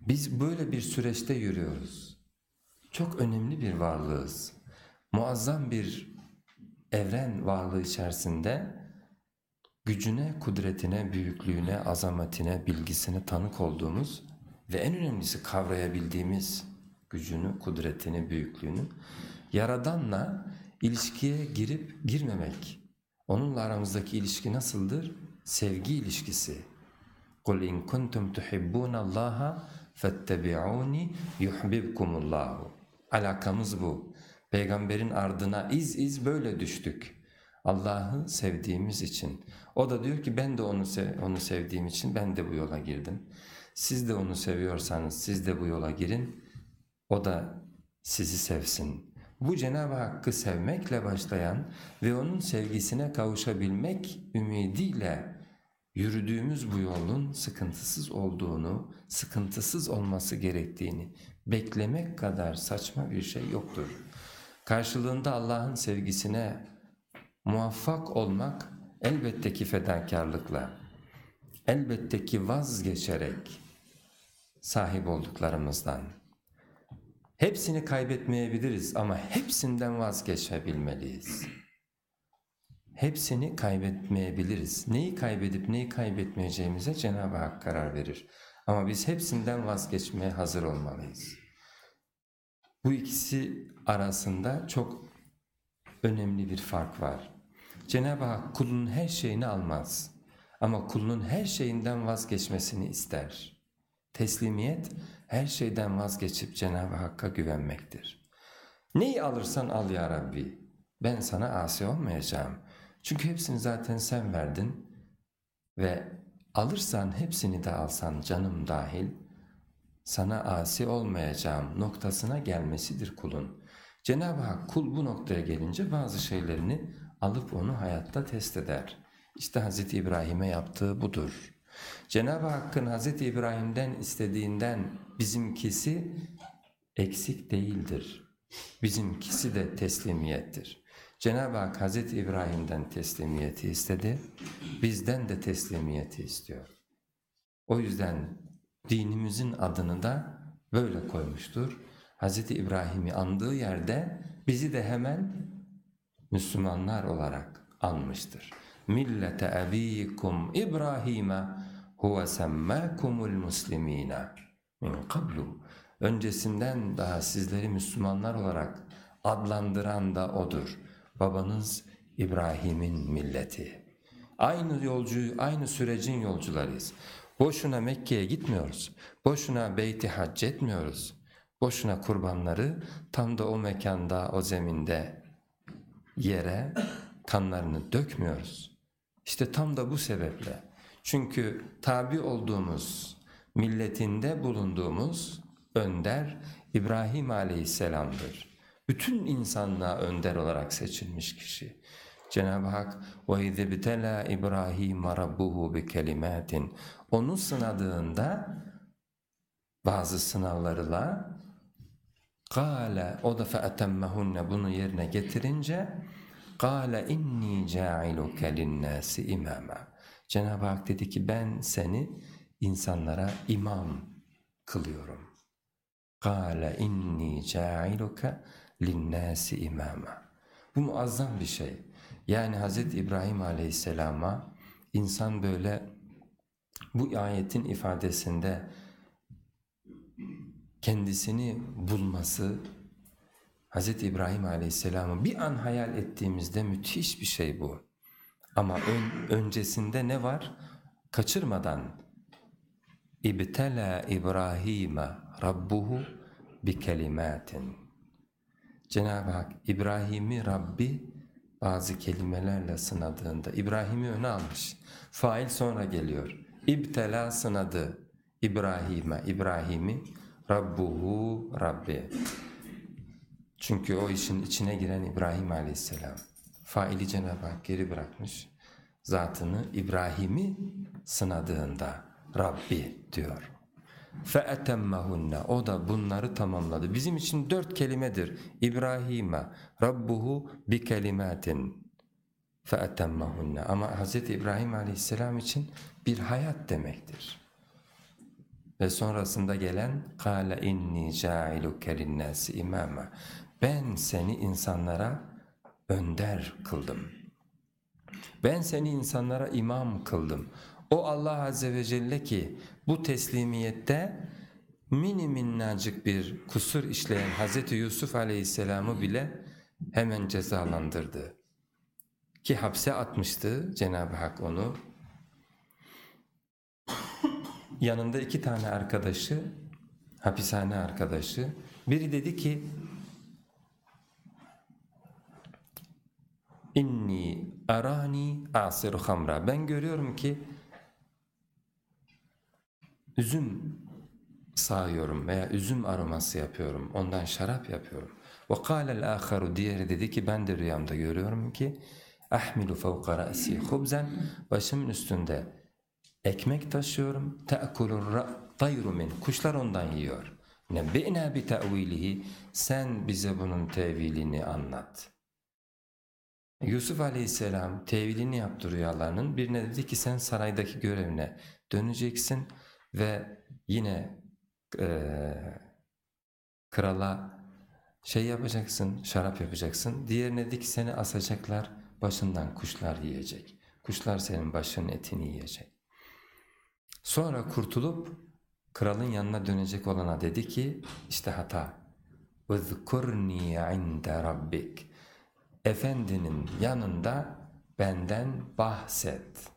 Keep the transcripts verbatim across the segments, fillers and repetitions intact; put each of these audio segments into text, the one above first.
Biz böyle bir süreçte yürüyoruz. Çok önemli bir varlığız. Muazzam bir evren varlığı içerisinde gücüne, kudretine, büyüklüğüne, azametine, bilgisine tanık olduğumuz ve en önemlisi kavrayabildiğimiz gücünü, kudretini, büyüklüğünü Yaradan'la ilişkiye girip girmemek. Onunla aramızdaki ilişki nasıldır? Sevgi ilişkisi. قُلْ اِنْ كُنْتُمْ تُحِبُّونَ اللّٰهَ فَاتَّبِعُونِ يُحْبِبْكُمُ اللّٰهُ. Alakamız bu. Peygamberin ardına iz iz böyle düştük. Allah'ı sevdiğimiz için. O da diyor ki ben de onu, sev onu sevdiğim için ben de bu yola girdim. Siz de onu seviyorsanız siz de bu yola girin. O da sizi sevsin. Bu Cenab-ı Hakk'ı sevmekle başlayan ve onun sevgisine kavuşabilmek ümidiyle yürüdüğümüz bu yolun sıkıntısız olduğunu, sıkıntısız olması gerektiğini beklemek kadar saçma bir şey yoktur. Karşılığında Allah'ın sevgisine muvaffak olmak elbette ki fedakarlıkla, elbette ki vazgeçerek sahip olduklarımızdan. Hepsini kaybetmeyebiliriz ama hepsinden vazgeçebilmeliyiz. Hepsini kaybetmeyebiliriz. Neyi kaybedip neyi kaybetmeyeceğimize Cenab-ı Hak karar verir. Ama biz hepsinden vazgeçmeye hazır olmalıyız. Bu ikisi arasında çok önemli bir fark var. Cenab-ı Hak kulunun her şeyini almaz. Ama kulunun her şeyinden vazgeçmesini ister. Teslimiyet her şeyden vazgeçip Cenab-ı Hakk'a güvenmektir. Neyi alırsan al ya Rabbi, ben sana asi olmayacağım. Çünkü hepsini zaten sen verdin ve alırsan hepsini de alsan canım dahil sana asi olmayacağım noktasına gelmesidir kulun. Cenab-ı Hak kul bu noktaya gelince bazı şeylerini alıp onu hayatta test eder. İşte Hazreti İbrahim'e yaptığı budur. Cenab-ı Hakk'ın Hazreti İbrahim'den istediğinden bizimkisi eksik değildir. Bizimkisi de teslimiyettir. Cenab-ı Hak Hazreti İbrahim'den teslimiyeti istedi, bizden de teslimiyeti istiyor. O yüzden dinimizin adını da böyle koymuştur. Hazreti İbrahim'i andığı yerde bizi de hemen Müslümanlar olarak anmıştır. Millete abikum İbrahim'e huve semmâkumul muslimîne min kablu. Öncesinden daha sizleri Müslümanlar olarak adlandıran da O'dur. Babanız İbrahim'in milleti. Aynı yolcu, aynı sürecin yolcularıyız. Boşuna Mekke'ye gitmiyoruz. Boşuna Beyt-i Hac etmiyoruz. Boşuna kurbanları tam da o mekanda, o zeminde yere kanlarını dökmüyoruz. İşte tam da bu sebeple. Çünkü tabi olduğumuz, milletinde bulunduğumuz önder İbrahim Aleyhisselam'dır. Bütün insanlığa önder olarak seçilmiş kişi. Cenab-ı Hak وَاِذِ ابْتَلَى إِبْرَاهِيمَ رَبُّهُ بِكَلِمَاتٍ onu sınadığında bazı sınavlarla قَالَ o da فَأَتَمَّهُنَّ bunu yerine getirince قَالَ اِنِّي جَاعِلُكَ لِلنَّاسِ اِمَامًا Cenab-ı Hak dedi ki ben seni insanlara imam kılıyorum. قَالَ اِنِّي جَاعِلُكَ لِلنَّاسِ اِمَامًا Bu muazzam bir şey. Yani Hz. İbrahim Aleyhisselam'a insan böyle bu ayetin ifadesinde kendisini bulması, Hz. İbrahim Aleyhisselam'ı bir an hayal ettiğimizde müthiş bir şey bu. Ama ön, öncesinde ne var? Kaçırmadan İbtela İbrahim'e Rabbuhu bi kelimatin. Cenab-ı Hak İbrahim'i Rabbi bazı kelimelerle sınadığında İbrahim'i öne almış. Fail sonra geliyor. İbtela sınadı İbrahim'e, İbrahim'i Rabbuhu Rabbi. Çünkü o işin içine giren İbrahim Aleyhisselam. Faili Cenab-ı Hak geri bırakmış. Zatını İbrahim'i sınadığında Rabbi diyor. فَاَتَمَّهُنَّ o da bunları tamamladı. Bizim için dört kelimedir. İbrahim'e Rabbuhu bi kelimatin فَاَتَمَّهُنَّ ama Hz. İbrahim Aleyhisselam için bir hayat demektir. ve sonrasında gelen قَالَ اِنِّي جَاعِلُكَ لِلنَّاسِ اِمَامًا ben seni insanlara önder kıldım. Ben seni insanlara imam kıldım. O Allah Azze ve Celle ki bu teslimiyette mini minnacık bir kusur işleyen Hazreti Yusuf Aleyhisselam'ı bile hemen cezalandırdı. Ki hapse atmıştı Cenab-ı Hak onu. Yanında iki tane arkadaşı, hapishane arkadaşı. Biri dedi ki, İnni arani asiru hamra. Ben görüyorum ki üzüm sağıyorum veya üzüm aroması yapıyorum. Ondan şarap yapıyorum. Ve kâlel âkharu. Diğeri dedi ki ben de rüyamda görüyorum ki ahmilu fevka ra'si hubzen. Başımın üstünde ekmek taşıyorum. Te'kulur tayru min. Kuşlar ondan yiyor. Nebbi'na bi te'vilihi. Sen bize bunun tevilini anlat. Yusuf Aleyhisselam tevilini yaptı rüyalarının. Birine dedi ki sen saraydaki görevine döneceksin ve yine e, krala şey yapacaksın, şarap yapacaksın. Diğerine dedi ki seni asacaklar, başından kuşlar yiyecek. Kuşlar senin başının etini yiyecek. Sonra kurtulup kralın yanına dönecek olana dedi ki işte hata. وَذْكُرْنِي عِنْدَ رَبِّكَ Efendinin yanında benden bahset.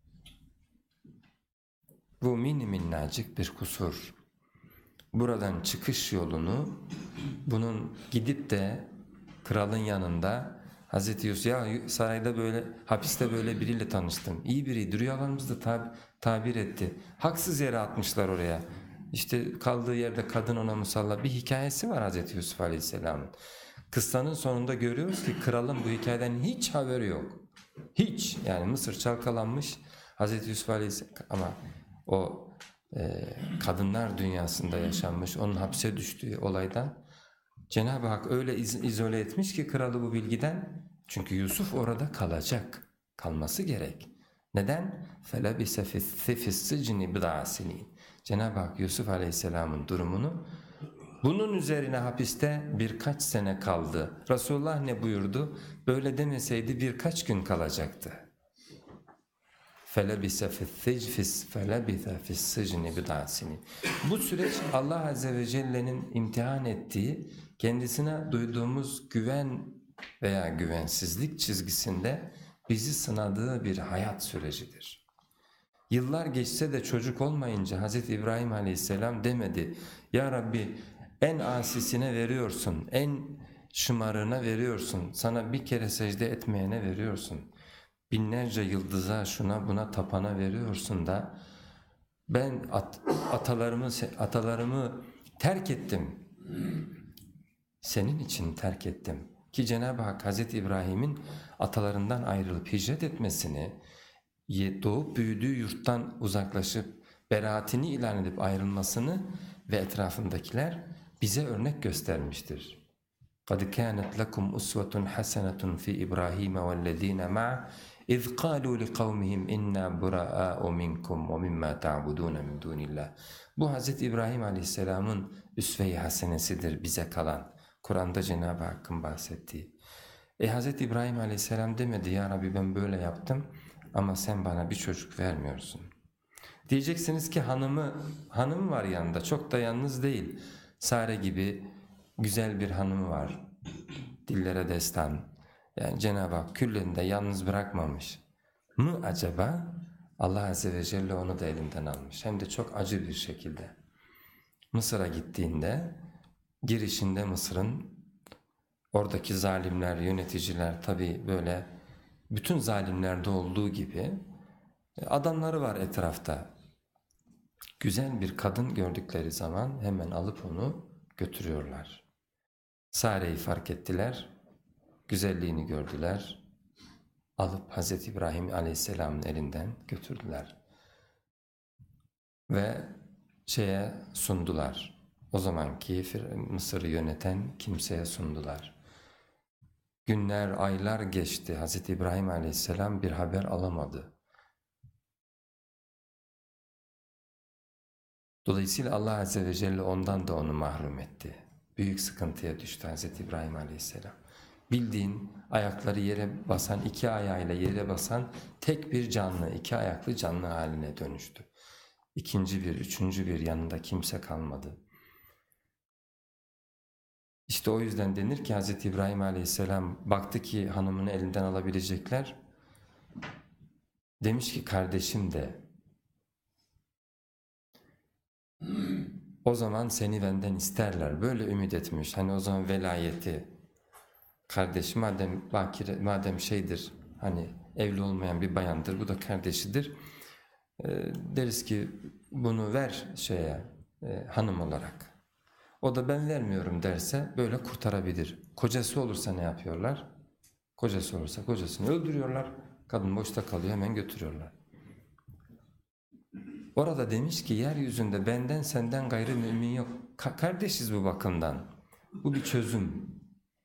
Bu mini minnacık bir kusur. Buradan çıkış yolunu, bunun gidip de kralın yanında Hazreti Yusuf, ya sarayda böyle, hapiste böyle biriyle tanıştım. İyi biriydi, rüyalarımızda tab tabir etti. Haksız yere atmışlar oraya. İşte kaldığı yerde kadın ona musallat bir hikayesi var Hazreti Yusuf Aleyhisselam'ın. Kıssanın sonunda görüyoruz ki kralın bu hikayeden hiç haberi yok. Hiç, yani Mısır çalkalanmış Hazreti Yusuf Aleyhisselam ama o e, kadınlar dünyasında yaşanmış, onun hapse düştüğü olaydan Cenab-ı Hak öyle iz izole etmiş ki kralı bu bilgiden. Çünkü Yusuf orada kalacak, kalması gerek. Neden? فَلَبِسَ فِي السِّجْنِ بِضَعَ سِنِينَ Cenab-ı Hak Yusuf Aleyhisselam'ın durumunu bunun üzerine hapiste birkaç sene kaldı. Resulullah ne buyurdu? Böyle demeseydi birkaç gün kalacaktı. فَلَبِسَ فِي السِّجْنِ بِضَعَ سِنِينَ Bu süreç Allah Azze ve Celle'nin imtihan ettiği, kendisine duyduğumuz güven veya güvensizlik çizgisinde bizi sınadığı bir hayat sürecidir. Yıllar geçse de çocuk olmayınca Hazreti İbrahim Aleyhisselam demedi, Ya Rabbi en asisine veriyorsun, en şımarığına veriyorsun, sana bir kere secde etmeyene veriyorsun, binlerce yıldıza şuna buna tapana veriyorsun da ben at, atalarımı, atalarımı terk ettim, senin için terk ettim. Ki Cenab-ı Hak Hazreti İbrahim'in atalarından ayrılıp hicret etmesini, doğup büyüdüğü yurttan uzaklaşıp beraatini ilan edip ayrılmasını ve etrafındakiler bize örnek göstermiştir. قَدْ كَانَتْ لَكُمْ أُسْوَةٌ حَسَنَةٌ فِي إِبْرَاهِيمَ وَالَّذ۪ينَ مَعَهُ اِذْ قَالُوا لِقَوْمِهِمْ اِنَّا بُرَآءُ مِنْكُمْ وَمِمَّا تَعْبُدُونَ مِنْ دُونِ اللّٰهِ Bu Hz. İbrahim Aleyhisselam'ın üsve-i hasenesidir bize kalan. Kur'an'da Cenab-ı Hakk'ın bahsettiği. E Hz. İbrahim Aleyhisselam demedi, Ya Rabbi ben böyle yaptım ama sen bana bir çocuk vermiyorsun. Diyeceksiniz ki hanımı, hanım var yanında, çok da yalnız değil. Sare gibi güzel bir hanımı var, dillere destan. Yani Cenab-ı Hak küllerinde yalnız bırakmamış mı acaba? Allah Azze ve Celle onu da elinden almış. Hem de çok acı bir şekilde. Mısır'a gittiğinde, girişinde Mısır'ın oradaki zalimler, yöneticiler tabii böyle bütün zalimlerde olduğu gibi adamları var etrafta. Güzel bir kadın gördükleri zaman hemen alıp onu götürüyorlar. Sare'yi fark ettiler, güzelliğini gördüler, alıp Hazreti İbrahim Aleyhisselam'ın elinden götürdüler. Ve şeye sundular, o zamanki Mısır'ı yöneten kimseye sundular. Günler, aylar geçti, Hazreti İbrahim Aleyhisselam bir haber alamadı. Dolayısıyla Allah Azze ve Celle ondan da onu mahrum etti. Büyük sıkıntıya düştü Hazreti İbrahim Aleyhisselam. Bildiğin ayakları yere basan, iki ayağıyla yere basan tek bir canlı, iki ayaklı canlı haline dönüştü. İkinci bir, üçüncü bir yanında kimse kalmadı. İşte o yüzden denir ki Hazreti İbrahim Aleyhisselam baktı ki hanımını elinden alabilecekler. Demiş ki kardeşim de o zaman seni benden isterler. Böyle ümit etmiş. Hani o zaman velayeti kardeş madem bakire, madem şeydir hani evli olmayan bir bayandır bu da kardeşidir. E, deriz ki bunu ver şeye e, hanım olarak. O da ben vermiyorum derse böyle kurtarabilir. Kocası olursa ne yapıyorlar? Kocası olursa kocasını öldürüyorlar. Kadın boşta kalıyor hemen götürüyorlar. Orada demiş ki yeryüzünde benden senden gayrı mümin yok. Ka- kardeşiz bu bakımdan. Bu bir çözüm.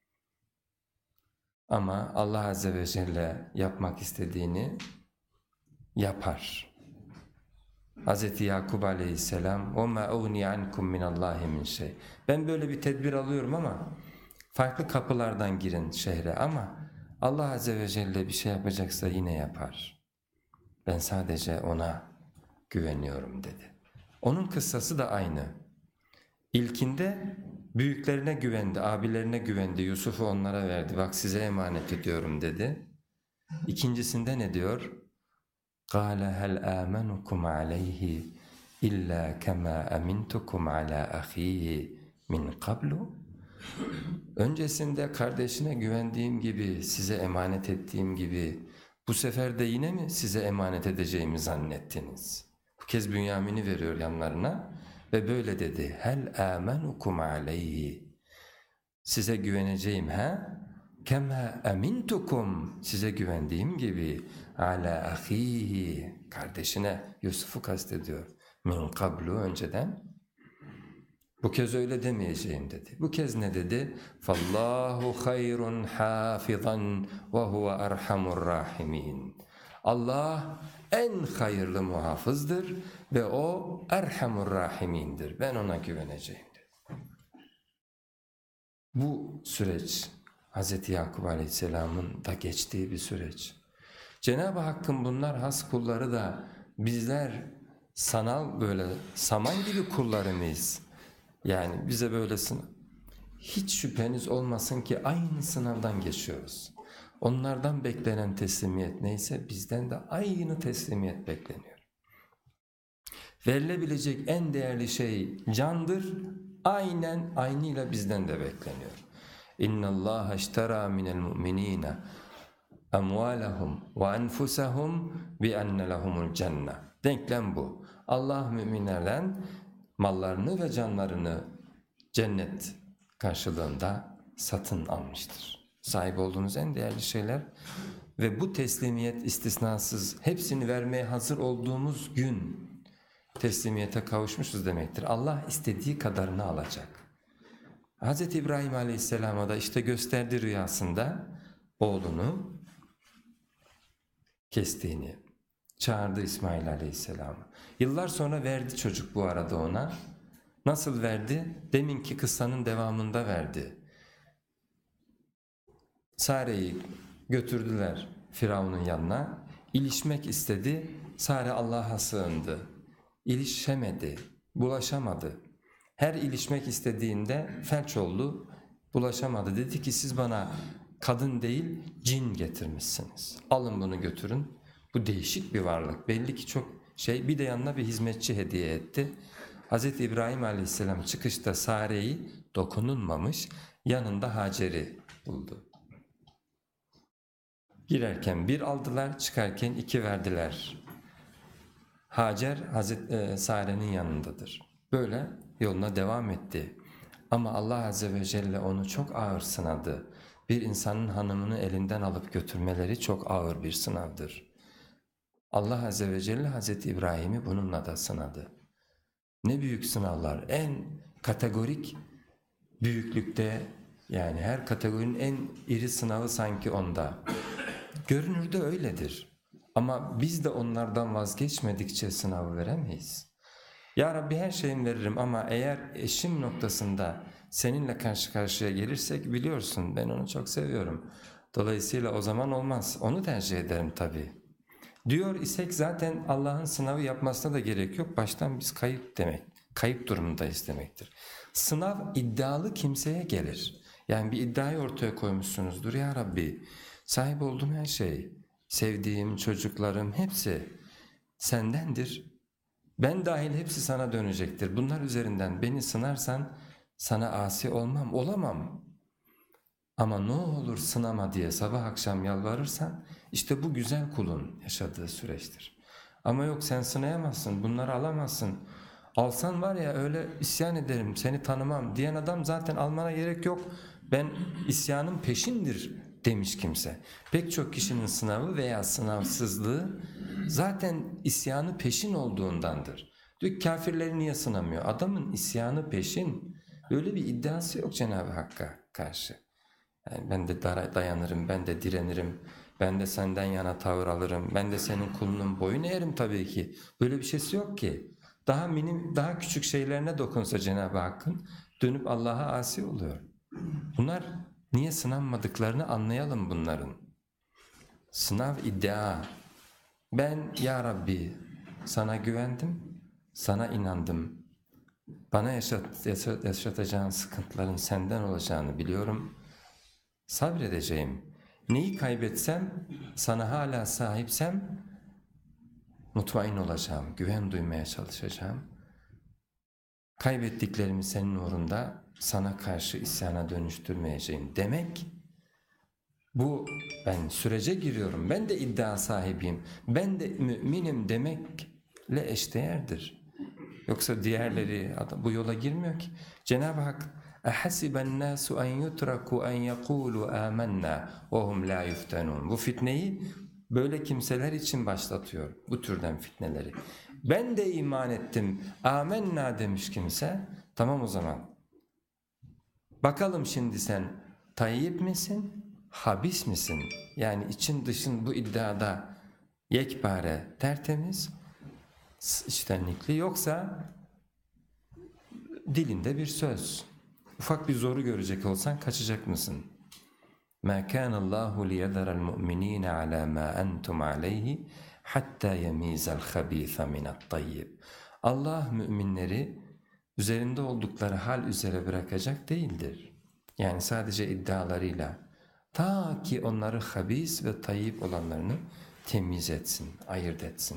Ama Allah Azze ve Celle yapmak istediğini yapar. Hazreti Yakup Aleyhisselam وَمَا اُغْنِي عَنْكُمْ مِنَ اللّٰهِ مِنْ şey. Ben böyle bir tedbir alıyorum ama farklı kapılardan girin şehre ama Allah Azze ve Celle bir şey yapacaksa yine yapar. Ben sadece ona güveniyorum dedi. Onun kıssası da aynı. İlkinde büyüklerine güvendi, abilerine güvendi, Yusuf'u onlara verdi. Bak size emanet ediyorum dedi. İkincisinde ne diyor? قَالَ هَلْ آمَنُكُمْ عَلَيْهِ إِلَّا كَمَا أَمِنْتُكُمْ عَلَى أَخِيهِ مِنْ قَبْلُ Öncesinde kardeşine güvendiğim gibi, size emanet ettiğim gibi bu sefer de yine mi size emanet edeceğimi zannettiniz? Bu kez Bünyamin'i veriyor yanlarına ve böyle dedi. Hel amenukum aleyhi. Size güveneceğim ha? Kema emintukum. Size güvendiğim gibi ala ahihi. Kardeşine Yusuf'u kastediyor. Min kablu önceden. Bu kez öyle demeyeceğim dedi. Bu kez ne dedi? Fallahu hayrun hafizan ve huve erhamur rahimin. Allah en hayırlı muhafızdır ve o erhamur rahimindir. Ben ona güveneceğim dedi. Bu süreç Hazreti Yakup Aleyhisselam'ın da geçtiği bir süreç. Cenab-ı Hakk'ın bunlar has kulları da bizler sanal böyle saman gibi kulları mıyız? Yani bize böyle sınav. Hiç şüpheniz olmasın ki aynı sınavdan geçiyoruz. Onlardan beklenen teslimiyet neyse bizden de aynı teslimiyet bekleniyor. Verilebilecek en değerli şey candır. Aynen aynıyla bizden de bekleniyor. İnna Allah iştera minel mu'minina amwalahum ve enfusahum bi enne lehumul cennet. Denklem bu. Allah müminlerden mallarını ve canlarını cennet karşılığında satın almıştır. Sahip olduğunuz en değerli şeyler ve bu teslimiyet istisnasız hepsini vermeye hazır olduğumuz gün teslimiyete kavuşmuşuz demektir. Allah istediği kadarını alacak. Hz. İbrahim Aleyhisselam'a da işte gösterdi rüyasında oğlunu kestiğini, çağırdı İsmail Aleyhisselam'ı. Yıllar sonra verdi çocuk bu arada ona. Nasıl verdi? Deminki kıssanın devamında verdi. Sare'yi götürdüler Firavun'un yanına. İlişmek istedi. Sare Allah'a sığındı. İlişemedi, bulaşamadı. Her ilişmek istediğinde felç oldu, bulaşamadı. Dedi ki siz bana kadın değil cin getirmişsiniz. Alın bunu götürün. Bu değişik bir varlık. Belli ki çok şey. Bir de yanına bir hizmetçi hediye etti. Hazreti İbrahim Aleyhisselam çıkışta Sare'yi dokunulmamış yanında Hacer'i buldu. Girerken bir aldılar, çıkarken iki verdiler. Hacer Hazreti Sare'nin yanındadır. Böyle yoluna devam etti. Ama Allah Azze ve Celle onu çok ağır sınadı. Bir insanın hanımını elinden alıp götürmeleri çok ağır bir sınavdır. Allah Azze ve Celle Hazreti İbrahim'i bununla da sınadı. Ne büyük sınavlar, en kategorik büyüklükte, yani her kategorinin en iri sınavı sanki onda. Görünürde öyledir. Ama biz de onlardan vazgeçmedikçe sınavı veremeyiz. Ya Rabbi her şeyimi veririm ama eğer eşim noktasında seninle karşı karşıya gelirsek biliyorsun ben onu çok seviyorum. Dolayısıyla o zaman olmaz. Onu tercih ederim tabii. Diyor isek zaten Allah'ın sınavı yapmasına da gerek yok. Baştan biz kayıp demek, kayıp durumundayız demektir. Sınav iddialı kimseye gelir. Yani bir iddiayı ortaya koymuşsunuzdur ya Rabbi. Sahip olduğum her şey, sevdiğim çocuklarım hepsi sendendir. Ben dahil hepsi sana dönecektir. Bunlar üzerinden beni sınarsan sana asi olmam, olamam. Ama ne olur sınama diye sabah akşam yalvarırsan işte bu güzel kulun yaşadığı süreçtir. Ama yok sen sınayamazsın, bunları alamazsın. Alsan var ya öyle isyan ederim, seni tanımam diyen adam zaten almana gerek yok. Ben isyanın peşindir demiş kimse. Pek çok kişinin sınavı veya sınavsızlığı zaten isyanı peşin olduğundandır. Diyor ki kafirleri niye sınamıyor? Adamın isyanı peşin. Böyle bir iddiası yok Cenab-ı Hakk'a karşı. Yani ben de dayanırım, ben de direnirim, ben de senden yana tavır alırım, ben de senin kulunun boyun eğerim tabii ki. Böyle bir şeysi yok ki. Daha minim, daha küçük şeylerine dokunsa Cenab-ı Hakk'ın dönüp Allah'a asi oluyor. Bunlar niye sınanmadıklarını anlayalım bunların. Sınav iddia. Ben ya Rabbi sana güvendim, sana inandım. Bana yaşat, yaşat, yaşatacağın sıkıntıların senden olacağını biliyorum. Sabredeceğim. Neyi kaybetsem, sana hala sahipsem mutmain olacağım, güven duymaya çalışacağım. Kaybettiklerimi senin uğrunda sana karşı isyana dönüştürmeyeceğim demek, bu ben sürece giriyorum, ben de iddia sahibiyim, ben de müminim demekle eşdeğerdir. Yoksa diğerleri bu yola girmiyor ki. Cenab-ı Hak اَحَسِبَ النَّاسُ اَنْ يُتْرَكُوا اَنْ يَقُولُوا آمَنَّا وَهُمْ لَا يُفْتَنُونَ. Bu fitneyi böyle kimseler için başlatıyor, bu türden fitneleri. Ben de iman ettim, amenna demiş kimse, tamam o zaman. Bakalım şimdi sen tayyip misin, habis misin? Yani için dışın bu iddiada yekpare, tertemiz, içtenlikli, yoksa dilinde bir söz. Ufak bir zoru görecek olsan kaçacak mısın? مَا كَانَ اللّٰهُ لِيَذَرَ الْمُؤْمِنِينَ عَلَى مَا أَنْتُمْ عَلَيْهِ حَتَّى يَمِيزَ الْخَب۪يثَ مِنَ الطَّيِّبِ. Allah müminleri üzerinde oldukları hal üzere bırakacak değildir. Yani sadece iddialarıyla, ta ki onları habis ve tayyip olanlarını temiz etsin, ayırt etsin.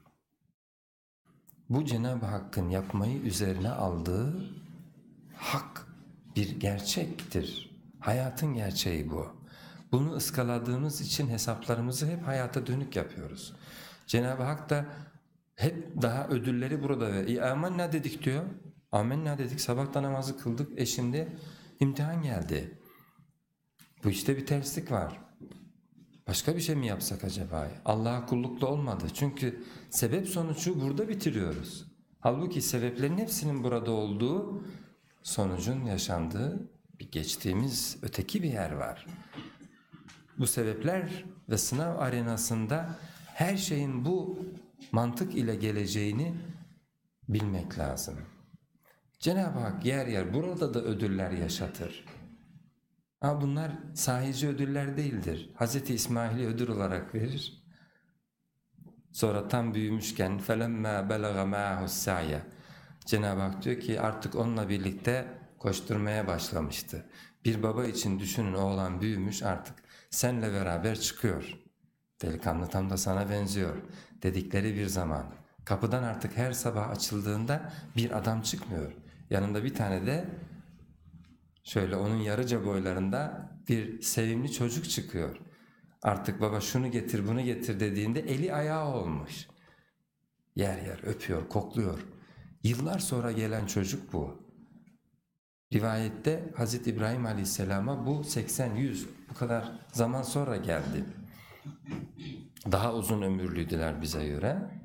Bu Cenab-ı Hakk'ın yapmayı üzerine aldığı hak bir gerçektir. Hayatın gerçeği bu. Bunu ıskaladığımız için hesaplarımızı hep hayata dönük yapıyoruz. Cenab-ı Hak da hep daha ödülleri burada veriyor. E, amenna dedik diyor. Amenna dedik, sabahta namazı kıldık. E şimdi imtihan geldi. Bu işte bir terslik var. Başka bir şey mi yapsak acaba? Allah'a kullukla olmadı. Çünkü sebep sonucu burada bitiriyoruz. Halbuki sebeplerin hepsinin burada olduğu, sonucun yaşandığı bir geçtiğimiz öteki bir yer var. Bu sebepler ve sınav arenasında her şeyin bu mantık ile geleceğini bilmek lazım. Cenab-ı Hak yer yer burada da ödüller yaşatır. Ama bunlar sahici ödüller değildir. Hazreti İsmail'i ödül olarak verir. Sonra tam büyümüşken فَلَمَّا بَلَغَ مَعَهُ السَّعْيَ Cenab-ı Hak diyor ki artık onunla birlikte koşturmaya başlamıştı. Bir baba için düşünün, oğlan büyümüş, artık senle beraber çıkıyor. Delikanlı tam da sana benziyor dedikleri bir zaman. Kapıdan artık her sabah açıldığında bir adam çıkmıyor. Yanında bir tane de şöyle onun yarıca boylarında bir sevimli çocuk çıkıyor. Artık baba şunu getir bunu getir dediğinde eli ayağı olmuş. Yer yer öpüyor, kokluyor. Yıllar sonra gelen çocuk bu. Rivayette Hazreti İbrahim Aleyhisselam'a bu seksen yüz bu kadar zaman sonra geldi. Daha uzun ömürlüydüler bize göre.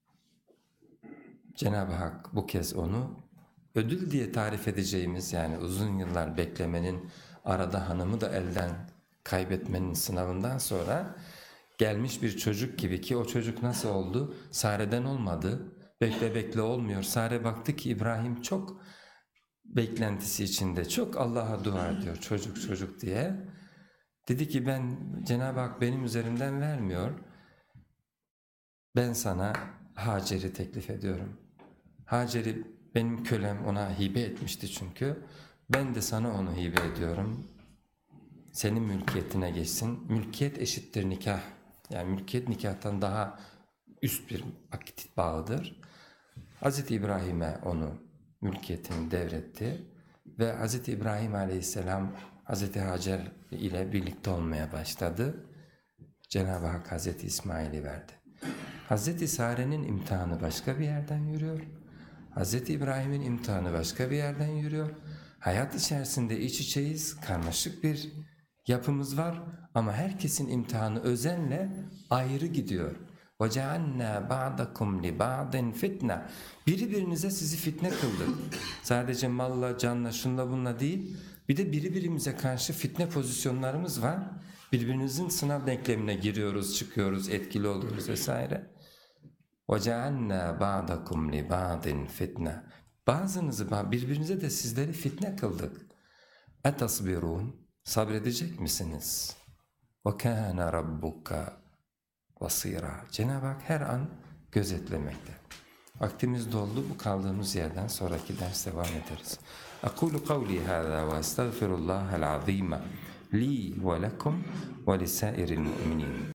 Cenab-ı Hak bu kez onu ödül diye tarif edeceğimiz, yani uzun yıllar beklemenin, arada hanımı da elden kaybetmenin sınavından sonra gelmiş bir çocuk gibi, ki o çocuk nasıl oldu? Sare'den olmadı, Bekle bekle olmuyor. Sare baktı ki İbrahim çok beklentisi içinde, çok Allah'a dua ediyor çocuk çocuk diye. Dedi ki ben, Cenab-ı Hak benim üzerimden vermiyor. Ben sana Hacer'i teklif ediyorum. Hacer'i benim kölem ona hibe etmişti çünkü. Ben de sana onu hibe ediyorum. Senin mülkiyetine geçsin. Mülkiyet eşittir nikah. Yani mülkiyet nikahtan daha üst bir akit bağıdır. Hazreti İbrahim'e onu mülkiyetini devretti ve Hazreti İbrahim Aleyhisselam Hazreti Hacer ile birlikte olmaya başladı. Cenab-ı Hak Hazreti İsmail'i verdi. Hazreti Sare'nin imtihanı başka bir yerden yürüyor. Hazreti İbrahim'in imtihanı başka bir yerden yürüyor. Hayat içerisinde iç içeyiz, karmaşık bir yapımız var ama herkesin imtihanı özenle ayrı gidiyor. وَجَعَلْنَا بَعْدَكُمْ لِبَعْدٍ fitne. Biri birinize sizi fitne kıldık. Sadece malla, canla, şunla bunla değil, bir de biri birimize karşı fitne pozisyonlarımız var. Birbirimizin sınav denklemine giriyoruz, çıkıyoruz, etkili oluyoruz vesaire. وَجَعَلْنَا بَعْدَكُمْ لِبَعْدٍ fitne. Bazınızı, birbirinize de sizleri fitne kıldık. اَتَصْبِرُونَ. Sabredecek misiniz? وَكَانَ رَبُّكَ basira. Cenab-ı Hak her an gözetlemekte. Vaktimiz doldu. Bu kaldığımız yerden sonraki ders devam ederiz. Aqulu kavli hâzâ ve estağfirullâhel azîme li ve lekum ve lisairil mu'minin.